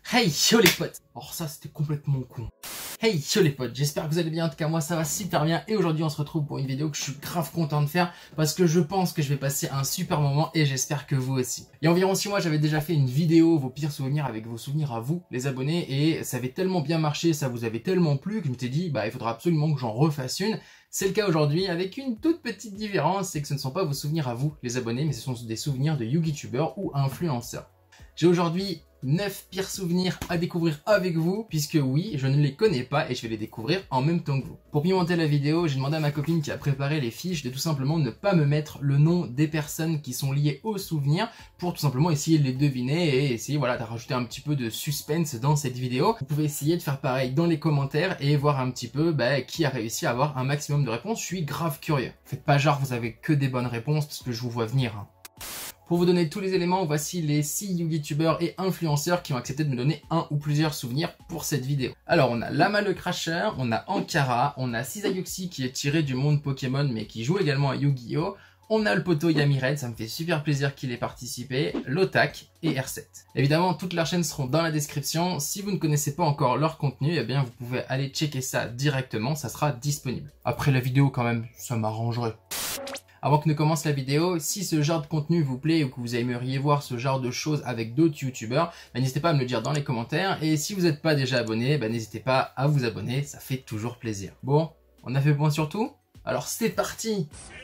Hey yo les potes. Alors ça c'était complètement con. Hey yo les potes, j'espère que vous allez bien, en tout cas moi ça va super bien et aujourd'hui on se retrouve pour une vidéo que je suis grave content de faire parce que je pense que je vais passer un super moment et j'espère que vous aussi. Il y a environ 6 mois j'avais déjà fait une vidéo, vos pires souvenirs avec vos souvenirs à vous les abonnés et ça avait tellement bien marché, ça vous avait tellement plu que je m'étais dit bah il faudra absolument que j'en refasse une. C'est le cas aujourd'hui avec une toute petite différence, c'est que ce ne sont pas vos souvenirs à vous les abonnés mais ce sont des souvenirs de YouTubeurs ou influenceurs. J'ai aujourd'hui 9 pires souvenirs à découvrir avec vous, puisque oui, je ne les connais pas et je vais les découvrir en même temps que vous. Pour pimenter la vidéo, j'ai demandé à ma copine qui a préparé les fiches de tout simplement ne pas me mettre le nom des personnes qui sont liées aux souvenirs pour tout simplement essayer de les deviner et essayer voilà, de rajouter un petit peu de suspense dans cette vidéo. Vous pouvez essayer de faire pareil dans les commentaires et voir un petit peu qui a réussi à avoir un maximum de réponses. Je suis grave curieux. Faites pas genre vous avez que des bonnes réponses parce que je vous vois venir. Pour vous donner tous les éléments, voici les 6 YouTubeurs et influenceurs qui ont accepté de me donner un ou plusieurs souvenirs pour cette vidéo. Alors on a Lama le Crasher, on a Ankara, on a Sisayuxi qui est tiré du monde Pokémon mais qui joue également à Yu-Gi-Oh! On a le poteau Yamired, ça me fait super plaisir qu'il ait participé, Lotak et R7. Évidemment, toutes leurs chaînes seront dans la description. Si vous ne connaissez pas encore leur contenu, eh bien vous pouvez aller checker ça directement, ça sera disponible. Après la vidéo quand même, ça m'arrangerait. Avant que ne commence la vidéo, si ce genre de contenu vous plaît ou que vous aimeriez voir ce genre de choses avec d'autres youtubeurs, n'hésitez pas à me le dire dans les commentaires. Et si vous n'êtes pas déjà abonné, n'hésitez pas à vous abonner, ça fait toujours plaisir. Bon, on a fait le point sur tout? Alors c'est parti!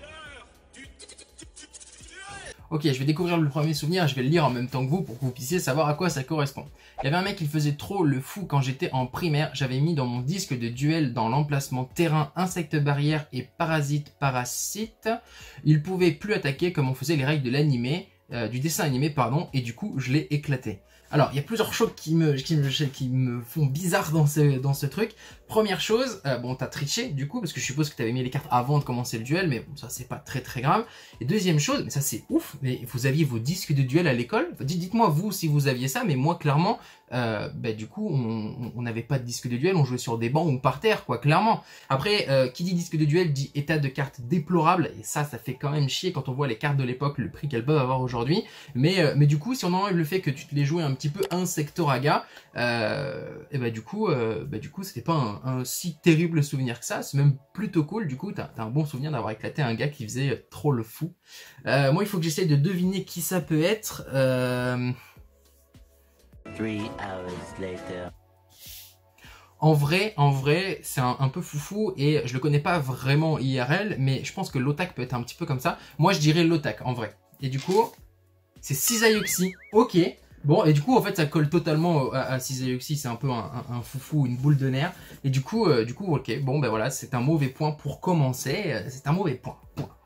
Ok, je vais découvrir le premier souvenir et je vais le lire en même temps que vous pour que vous puissiez savoir à quoi ça correspond. Il y avait un mec qui faisait trop le fou quand j'étais en primaire. J'avais mis dans mon disque de duel dans l'emplacement terrain, insecte barrière et parasite. Il pouvait plus attaquer comme on faisait les règles de l'animé, du dessin animé pardon, et du coup je l'ai éclaté. Alors il y a plusieurs choses qui me font bizarre dans ce truc. Première chose, bon t'as triché du coup parce que je suppose que t'avais mis les cartes avant de commencer le duel, mais bon ça c'est pas très grave. Et deuxième chose, mais ça c'est ouf, mais vous aviez vos disques de duel à l'école. Dites-moi vous si vous aviez ça, mais moi clairement, du coup on n'avait pas de disque de duel, on jouait sur des bancs ou par terre quoi, clairement. Après qui dit disque de duel dit état de carte déplorable et ça fait quand même chier quand on voit les cartes de l'époque, le prix qu'elles peuvent avoir aujourd'hui. Mais du coup si on enlève le fait que tu te les jouais un petit peu Insectoraga, et du coup c'était pas un si terrible souvenir que ça, c'est même plutôt cool. Du coup t'as un bon souvenir d'avoir éclaté un gars qui faisait trop le fou. Moi il faut que j'essaye de deviner qui ça peut être. 3 hours later. En vrai, c'est un peu foufou et je le connais pas vraiment IRL, mais je pense que Lotak peut être un petit peu comme ça. Moi je dirais Lotak en vrai. Et du coup, c'est Sisayuxi. Ok. Bon, et du coup, en fait, ça colle totalement à Sisayuxi, c'est un peu un foufou, une boule de nerfs. Et du coup, ok, bon, voilà, c'est un mauvais point pour commencer. C'est un mauvais point.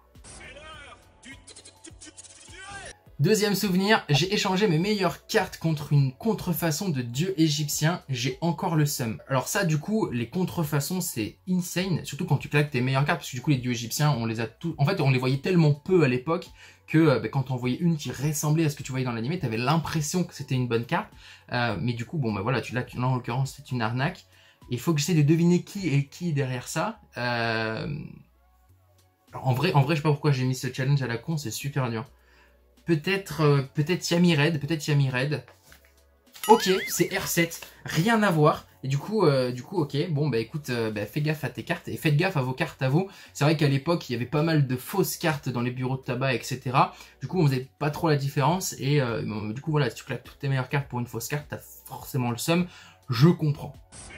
Deuxième souvenir, j'ai échangé mes meilleures cartes contre une contrefaçon de dieu égyptien, j'ai encore le seum. Alors ça du coup, les contrefaçons c'est insane, surtout quand tu claques tes meilleures cartes, parce que du coup les dieux égyptiens, on les a tous... En fait on les voyait tellement peu à l'époque que quand on voyait une qui ressemblait à ce que tu voyais dans l'anime, tu avais l'impression que c'était une bonne carte. Mais du coup, bon voilà, là en l'occurrence c'est une arnaque. Il faut que j'essaie de deviner qui est qui derrière ça. Alors, en vrai je sais pas pourquoi j'ai mis ce challenge à la con, c'est super dur. Peut-être Yamired. Ok, c'est R7, rien à voir. Et du coup, ok, bon écoute, fais gaffe à tes cartes et faites gaffe à vos cartes à vous. C'est vrai qu'à l'époque, il y avait pas mal de fausses cartes dans les bureaux de tabac, etc. Du coup, on faisait pas trop la différence et du coup, voilà, si tu claques toutes tes meilleures cartes pour une fausse carte, t'as forcément le seum, je comprends.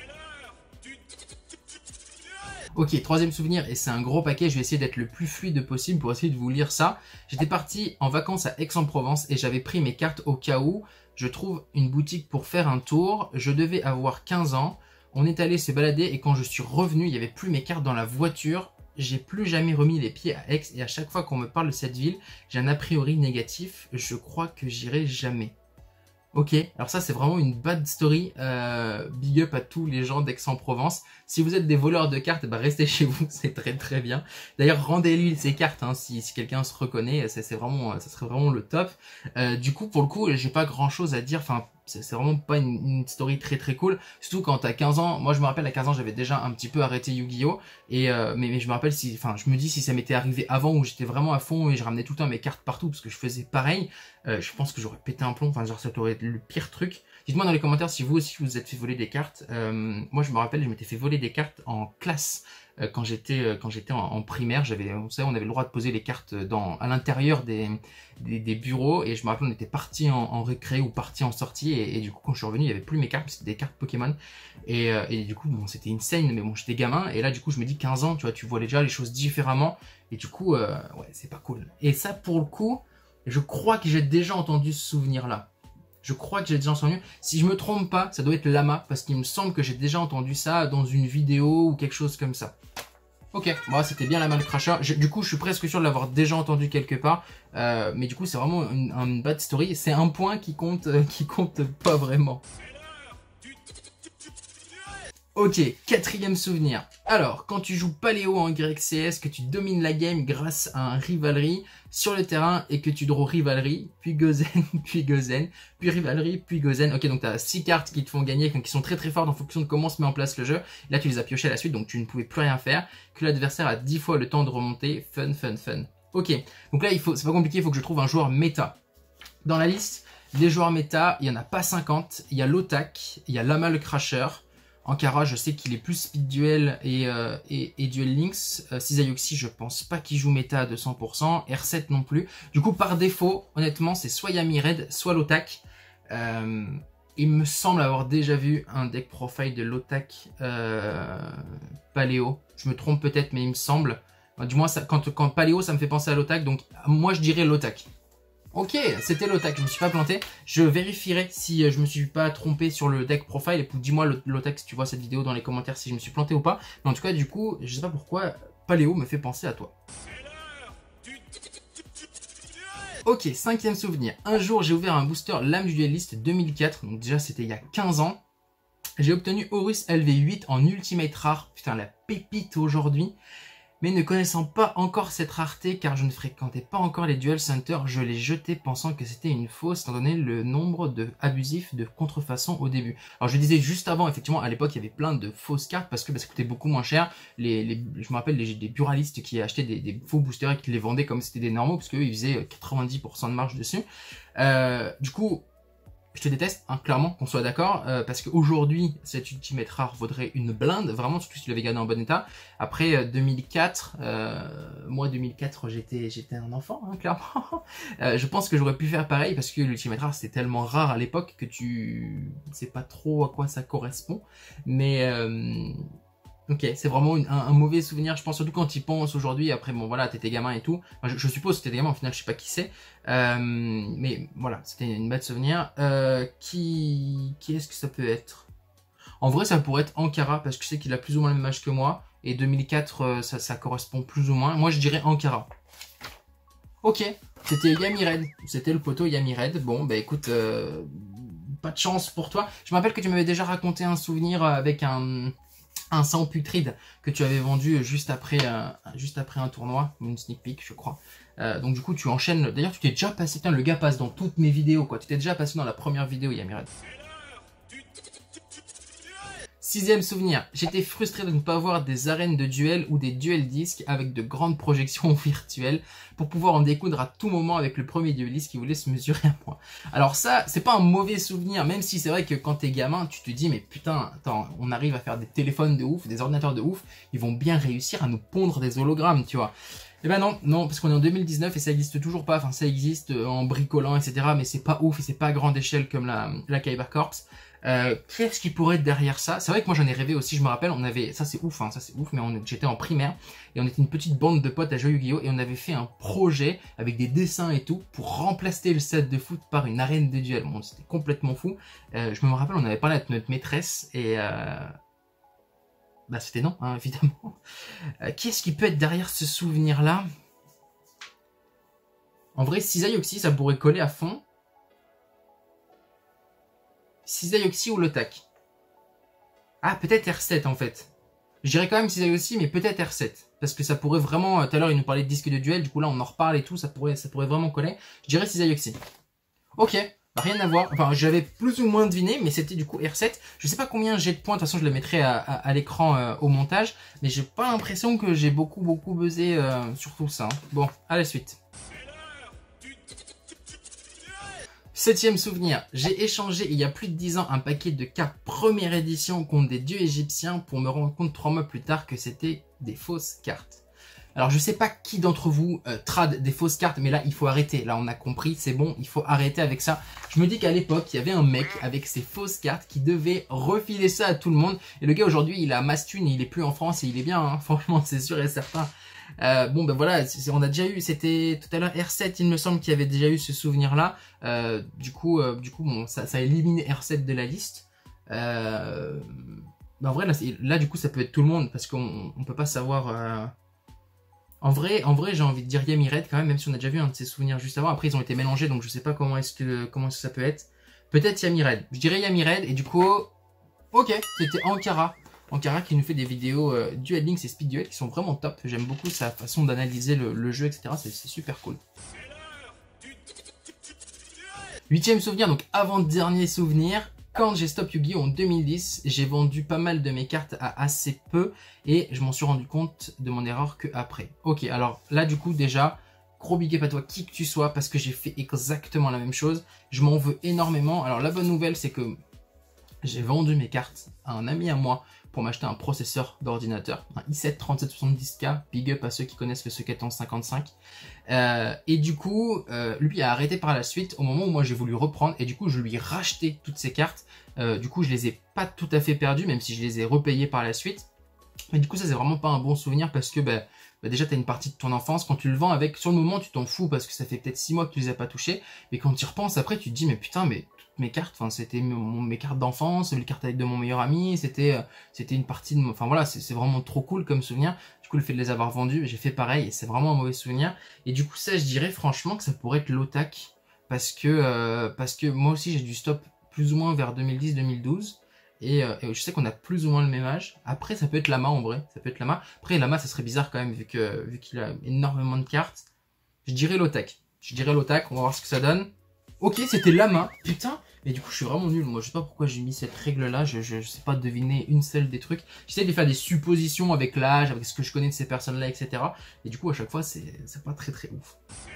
Ok, troisième souvenir, et c'est un gros paquet, je vais essayer d'être le plus fluide possible pour essayer de vous lire ça. J'étais parti en vacances à Aix-en-Provence et j'avais pris mes cartes au cas où je trouve une boutique pour faire un tour. Je devais avoir 15 ans, on est allé se balader et quand je suis revenu, il n'y avait plus mes cartes dans la voiture. J'ai plus jamais remis les pieds à Aix et à chaque fois qu'on me parle de cette ville, j'ai un a priori négatif, je crois que j'irai jamais. Ok, alors ça c'est vraiment une bad story, big up à tous les gens d'Aix-en-Provence. Si vous êtes des voleurs de cartes, restez chez vous, c'est très bien. D'ailleurs rendez-lui ses cartes, hein, si quelqu'un se reconnaît, ça serait vraiment le top. Du coup pour le coup j'ai pas grand chose à dire, enfin c'est vraiment pas une story très très cool. Surtout quand t'as 15 ans. Moi je me rappelle à 15 ans j'avais déjà un petit peu arrêté Yu-Gi-Oh! Et mais je me rappelle si, enfin je me dis si ça m'était arrivé avant où j'étais vraiment à fond et je ramenais tout le temps mes cartes partout parce que je faisais pareil, je pense que j'aurais pété un plomb. Enfin genre ça aurait été le pire truc. Dites-moi dans les commentaires si vous aussi vous êtes fait voler des cartes. Moi je me rappelle je m'étais fait voler des cartes en classe. Quand j'étais en primaire, vous savez, on avait le droit de poser les cartes à l'intérieur des bureaux, et je me rappelle on était parti en récré ou parti en sortie, et du coup quand je suis revenu il y avait plus mes cartes, c'était des cartes Pokémon, et du coup bon c'était insane, mais bon j'étais gamin, et là du coup je me dis 15 ans, tu vois, tu vois déjà les choses différemment, et du coup ouais c'est pas cool. Et ça pour le coup, je crois que j'ai déjà entendu ce souvenir là. Je crois que j'ai déjà entendu. Si je me trompe pas, ça doit être Lama, parce qu'il me semble que j'ai déjà entendu ça dans une vidéo ou quelque chose comme ça. Ok, bon, c'était bien Lama le Crusher. Du coup, je suis presque sûr de l'avoir déjà entendu quelque part. Mais du coup, c'est vraiment une bad story. C'est un point qui compte pas vraiment. Ok, quatrième souvenir. Alors, quand tu joues Paléo en YCS, que tu domines la game grâce à un Rivalry sur le terrain et que tu draws Rivalry, puis Gozen, puis Gozen, puis Rivalry, puis Gozen. Ok, donc tu as 6 cartes qui te font gagner, qui sont très très fortes en fonction de comment se met en place le jeu. Là, tu les as piochées à la suite, donc tu ne pouvais plus rien faire. Que l'adversaire a 10 fois le temps de remonter. Fun, fun, fun. Ok, donc là, c'est pas compliqué, il faut que je trouve un joueur méta. Dans la liste, les joueurs méta, il n'y en a pas 50. Il y a Lotak, il y a Lama le Crusher. Ankara, je sais qu'il est plus Speed Duel et Duel Links. Cisayoxi, je pense pas qu'il joue méta à 200%. R7 non plus. Du coup, par défaut, honnêtement, c'est soit Yami Red, soit Lotak. Il me semble avoir déjà vu un deck profile de Lotak Paléo. Je me trompe peut-être, mais il me semble. Du moins, quand Paléo, ça me fait penser à Lotak. Donc, moi, je dirais Lotak. Ok, c'était Lotak, je me suis pas planté. Je vérifierai si je me suis pas trompé sur le deck profile. Et puis dis-moi Lotak si tu vois cette vidéo dans les commentaires si je me suis planté ou pas. Mais en tout cas, du coup, je sais pas pourquoi Paléo me fait penser à toi. Ok, cinquième souvenir. Un jour, j'ai ouvert un booster Lame du Dueliste 2004. Donc déjà, c'était il y a 15 ans. J'ai obtenu Horus LV8 en Ultimate Rare. Putain, la pépite aujourd'hui. Mais ne connaissant pas encore cette rareté, car je ne fréquentais pas encore les Duel Center, je l'ai jeté pensant que c'était une fausse, étant donné le nombre abusif de contrefaçons au début. Alors je le disais juste avant, effectivement, à l'époque, il y avait plein de fausses cartes, parce que ça coûtait beaucoup moins cher. Je me rappelle des buralistes qui achetaient des faux boosters et qui les vendaient comme c'était des normaux, parce qu'eux, ils faisaient 90% de marge dessus. Du coup, je te déteste, hein, clairement, qu'on soit d'accord, parce qu'aujourd'hui, cet Ultimate Rare vaudrait une blinde, vraiment, surtout si tu l'avais gardé en bon état. Après 2004, moi 2004, j'étais un enfant, hein, clairement. Je pense que j'aurais pu faire pareil, parce que l'Ultimate Rare, c'était tellement rare à l'époque que tu sais pas trop à quoi ça correspond. Mais ok, c'est vraiment un mauvais souvenir, je pense, surtout quand tu y penses aujourd'hui. Après, bon, voilà, t'étais gamin et tout. Enfin, je suppose que t'étais gamin, au final, je sais pas qui c'est. Mais voilà, c'était une bête souvenir. Qui est-ce que ça peut être? En vrai, ça pourrait être Ankara, parce que je sais qu'il a plus ou moins le même âge que moi. Et 2004, ça correspond plus ou moins. Moi, je dirais Ankara. Ok, c'était Yami Red. C'était le poteau Yami Red. Bon, bah écoute, pas de chance pour toi. Je me rappelle que tu m'avais déjà raconté un souvenir avec un sang putride que tu avais vendu juste après un tournoi, une sneak peek je crois. Donc du coup tu enchaînes, d'ailleurs tu t'es déjà passé, putain le gars passe dans toutes mes vidéos quoi, tu t'es déjà passé dans la première vidéo Yami Red. Sixième souvenir, j'étais frustré de ne pas avoir des arènes de duel ou des duel disques avec de grandes projections virtuelles pour pouvoir en découdre à tout moment avec le premier dueliste qui voulait se mesurer à moi. Alors ça, c'est pas un mauvais souvenir, même si c'est vrai que quand t'es gamin, tu te dis mais putain, attends, on arrive à faire des téléphones de ouf, des ordinateurs de ouf, ils vont bien réussir à nous pondre des hologrammes, tu vois. Eh ben non, parce qu'on est en 2019 et ça existe toujours pas, enfin ça existe en bricolant, etc. Mais c'est pas ouf et c'est pas à grande échelle comme la Kyber Corps. Qu'est-ce qui pourrait être derrière ça? C'est vrai que moi j'en ai rêvé aussi, je me rappelle, on avait, ça c'est ouf, hein, ça c'est ouf, mais j'étais en primaire et on était une petite bande de potes à jouer Yu-Gi-Oh! Et on avait fait un projet avec des dessins et tout pour remplacer le set de foot par une arène de duel. Bon, c'était complètement fou. Je me rappelle, on avait parlé avec notre maîtresse et bah c'était non, hein, évidemment. Qu'est-ce qui peut être derrière ce souvenir-là? En vrai, Cisayoxi, ça pourrait coller à fond. Cisayoxi ou Lotak. Ah, peut-être R7 en fait. Je dirais quand même Cisayoxi, mais peut-être R7. Parce que ça pourrait vraiment... Tout à l'heure, il nous parlait de disque de duel, du coup là, on en reparle et tout, ça pourrait vraiment coller. Je dirais Cisayoxi. Ok, Bah, rien à voir. Enfin, j'avais plus ou moins deviné, mais c'était du coup R7. Je sais pas combien j'ai de points. De toute façon, je le mettrai à l'écran au montage. Mais j'ai pas l'impression que j'ai beaucoup buzzé sur tout ça. Hein. Bon, à la suite. 7e souvenir, j'ai échangé il y a plus de 10 ans un paquet de cartes première édition contre des dieux égyptiens pour me rendre compte 3 mois plus tard que c'était des fausses cartes. Alors je sais pas qui d'entre vous trad des fausses cartes, mais là il faut arrêter, là on a compris, c'est bon, il faut arrêter avec ça. Je me dis qu'à l'époque il y avait un mec avec ses fausses cartes qui devait refiler ça à tout le monde, et le gars aujourd'hui il a masse thune, il est plus en France et il est bien, hein, franchement c'est sûr et certain. Bon ben voilà, on a déjà eu, c'était tout à l'heure R7 il me semble qu'il y avait déjà eu ce souvenir là, du coup bon, ça a éliminé R7 de la liste. Ben en vrai là du coup ça peut être tout le monde parce qu'on peut pas savoir... En vrai j'ai envie de dire Yamired quand même si on a déjà vu un de ses souvenirs juste avant. Après ils ont été mélangés donc je sais pas comment est-ce que ça peut être. Peut-être Yamired. Je dirais Yamired et du coup, ok, c'était Ankara. Ankara qui nous fait des vidéos Duel Links et Speed Duel qui sont vraiment top. J'aime beaucoup sa façon d'analyser le jeu, etc. C'est super cool. 8e souvenir, donc avant-dernier souvenir. Quand j'ai stop Yu-Gi-Oh en 2010, j'ai vendu pas mal de mes cartes à assez peu et je m'en suis rendu compte de mon erreur que après. Ok, alors là du coup déjà, gros big up à toi qui que tu sois parce que j'ai fait exactement la même chose. Je m'en veux énormément. Alors la bonne nouvelle c'est que j'ai vendu mes cartes à un ami à moi pour m'acheter un processeur d'ordinateur, un i7 3770K, big up à ceux qui connaissent le Socket en 55. Et du coup, lui a arrêté par la suite au moment où moi j'ai voulu reprendre et du coup je lui ai racheté toutes ces cartes. Du coup je les ai pas tout à fait perdues même si je les ai repayées par la suite. Mais du coup ça c'est vraiment pas un bon souvenir parce que déjà tu as une partie de ton enfance, quand tu le vends avec, sur le moment tu t'en fous parce que ça fait peut-être 6 mois que tu les as pas touchés, mais quand tu y repenses après tu te dis mais putain mais toutes mes cartes, enfin c'était mes cartes d'enfance, les cartes avec de mon meilleur ami, c'était une partie de mon... Enfin voilà, c'est vraiment trop cool comme souvenir. Du coup le fait de les avoir vendus, j'ai fait pareil et c'est vraiment un mauvais souvenir. Et du coup ça je dirais franchement que ça pourrait être l'Otak parce que moi aussi j'ai du stop plus ou moins vers 2010-2012. Et je sais qu'on a plus ou moins le même âge. Après, ça peut être Lama en vrai. Ça peut être Lama. Après, Lama, ça serait bizarre quand même, vu qu'il a énormément de cartes. Je dirais l'Otak. On va voir ce que ça donne. Ok, c'était Lama. Putain. Mais du coup, je suis vraiment nul. Moi, je sais pas pourquoi j'ai mis cette règle-là. Je sais pas deviner une seule des trucs. J'essaie de faire des suppositions avec l'âge, avec ce que je connais de ces personnes-là, etc. Et du coup, à chaque fois, c'est pas très ouf.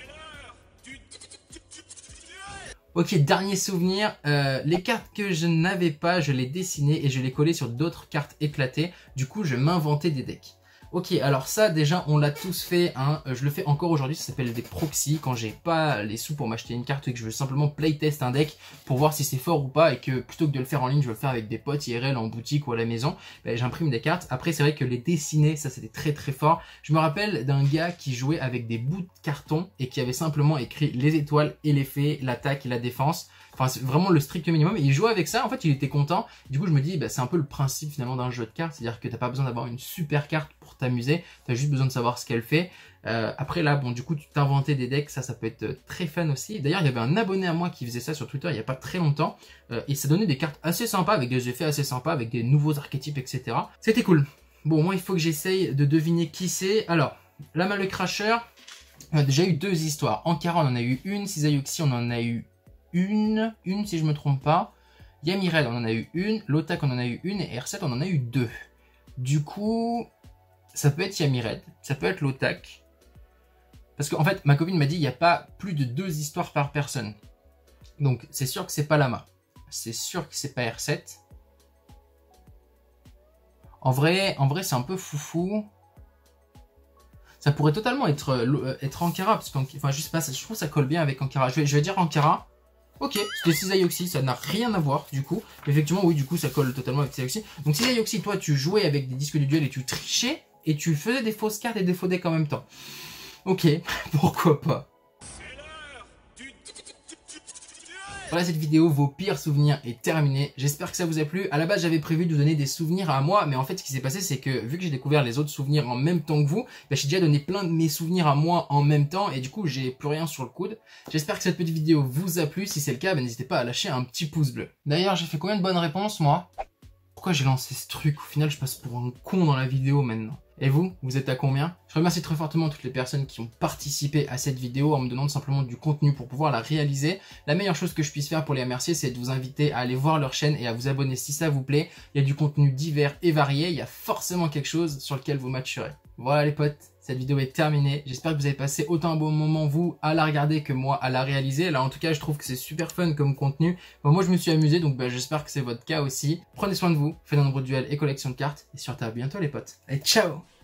Ok, dernier souvenir, les cartes que je n'avais pas, je les dessinais et je les collais sur d'autres cartes éclatées. Du coup, je m'inventais des decks. Ok, alors ça, déjà, on l'a tous fait. Hein. Je le fais encore aujourd'hui, ça s'appelle des proxys. Quand j'ai pas les sous pour m'acheter une carte et que je veux simplement playtest un deck pour voir si c'est fort ou pas et que plutôt que de le faire en ligne, je veux le faire avec des potes IRL en boutique ou à la maison, j'imprime des cartes. Après, c'est vrai que les dessiner, ça c'était très fort. Je me rappelle d'un gars qui jouait avec des bouts de carton et qui avait simplement écrit les étoiles et les fées, l'attaque et la défense. Enfin, c'est vraiment le strict minimum. Et il jouait avec ça, en fait, il était content. Du coup, je me dis, c'est un peu le principe finalement d'un jeu de cartes. C'est-à-dire que t'as pas besoin d'avoir une super carte pour t'amuser. T'as juste besoin de savoir ce qu'elle fait. Après, là, bon, du coup, tu t'inventais des decks. Ça peut être très fun aussi. D'ailleurs, il y avait un abonné à moi qui faisait ça sur Twitter il y a pas très longtemps. Et ça donnait des cartes assez sympas, avec des effets assez sympas, avec des nouveaux archétypes, etc. C'était cool. Bon, moi, il faut que j'essaye de deviner qui c'est. Alors, Lama le Crasher, on a déjà eu 2 histoires. Ankara, on en a eu une. Sizayuxi, on en a eu une si je me trompe pas. Yamired, on en a eu une. L'Otak, on en a eu une. Et R7, on en a eu 2. Du coup, ça peut être Yamired, ça peut être l'Otak. Parce qu'en fait, ma copine m'a dit il n'y a pas plus de 2 histoires par personne. Donc, c'est sûr que c'est pas Lama. C'est sûr que c'est pas R7. En vrai c'est un peu foufou. Ça pourrait totalement être Ankara. Parce enfin, je sais pas, je trouve que ça colle bien avec Ankara. Je vais dire Ankara. Ok, c'était Sizayuxi, ça n'a rien à voir du coup. Effectivement, oui, du coup, ça colle totalement avec Sizayuxi. Donc, Sizayuxi, toi, tu jouais avec des disques du duel et tu trichais et tu faisais des fausses cartes et des faux decks en même temps. Ok, pourquoi pas. Voilà, cette vidéo, vos pires souvenirs est terminée. J'espère que ça vous a plu. À la base, j'avais prévu de vous donner des souvenirs à moi, mais en fait, ce qui s'est passé, c'est que vu que j'ai découvert les autres souvenirs en même temps que vous, j'ai déjà donné plein de mes souvenirs à moi en même temps, et du coup, j'ai plus rien sur le coude. J'espère que cette petite vidéo vous a plu. Si c'est le cas, n'hésitez pas à lâcher un petit pouce bleu. D'ailleurs, j'ai fait combien de bonnes réponses, moi? Pourquoi j'ai lancé ce truc? Au final, je passe pour un con dans la vidéo maintenant. Et vous, vous êtes à combien? Je remercie très fortement toutes les personnes qui ont participé à cette vidéo en me donnant simplement du contenu pour pouvoir la réaliser. La meilleure chose que je puisse faire pour les remercier, c'est de vous inviter à aller voir leur chaîne et à vous abonner si ça vous plaît. Il y a du contenu divers et varié, il y a forcément quelque chose sur lequel vous matcherez. Voilà les potes, cette vidéo est terminée. J'espère que vous avez passé autant un bon moment vous à la regarder que moi à la réaliser. Alors en tout cas, je trouve que c'est super fun comme contenu. Bon, moi je me suis amusé, donc j'espère que c'est votre cas aussi. Prenez soin de vous, faites un nombre de duels et collection de cartes. Et surtout à bientôt les potes. Allez, ciao!